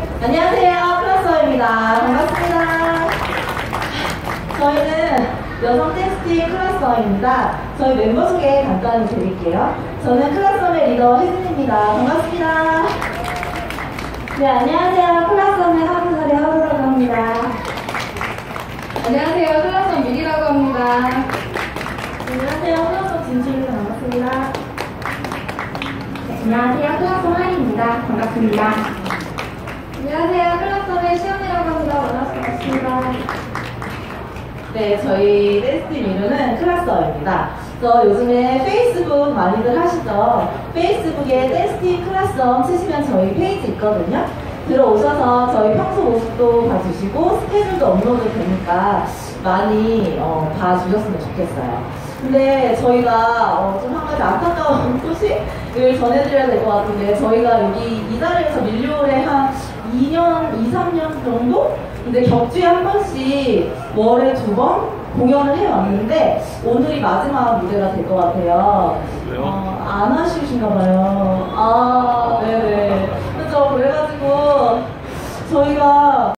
안녕하세요, 클라스입니다. 반갑습니다. 저희는 여성 댄스팀 클라스입니다. 저희 멤버 소개 간단히 드릴게요. 저는 클라스의 리더 혜진입니다. 반갑습니다. 네, 안녕하세요. 클라스의 하루살이 하루라고 합니다. 안녕하세요. 클라스 미리라고 합니다. 안녕하세요. 클라스 진주입니다. 반갑습니다. 안녕하세요. 클라스 하리입니다. 반갑습니다. 안녕하세요. 클라스의 시연이라고 합니다. 반갑습니다. 네, 저희 댄스팀 이름은 클라스입니다. 요즘에 페이스북 많이들 하시죠? 페이스북에 댄스팀 클라스 치시면 저희 페이지 있거든요. 들어오셔서 저희 평소 모습도 봐주시고 스케줄도 업로드 되니까 많이 봐주셨으면 좋겠어요. 근데 저희가 좀 한 가지 안타까운 소식을 전해드려야 될 것 같은데, 저희가 여기 이 자리에서 밀려올해 한 2년, 2, 3년 정도? 근데 격주에 한 번씩 월에 2번 공연을 해왔는데 오늘이 마지막 무대가 될 것 같아요. 안 하시신가 봐요.